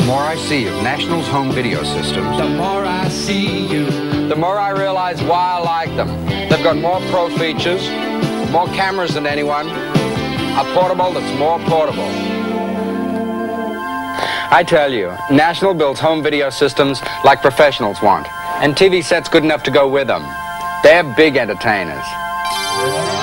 more I see of National's home video systems, The more I see you, the more I realize why I like them. They've got more pro features, more cameras than anyone, a portable that's more portable. I tell you, National builds home video systems like professionals want, and TV sets good enough to go with them. They're big entertainers.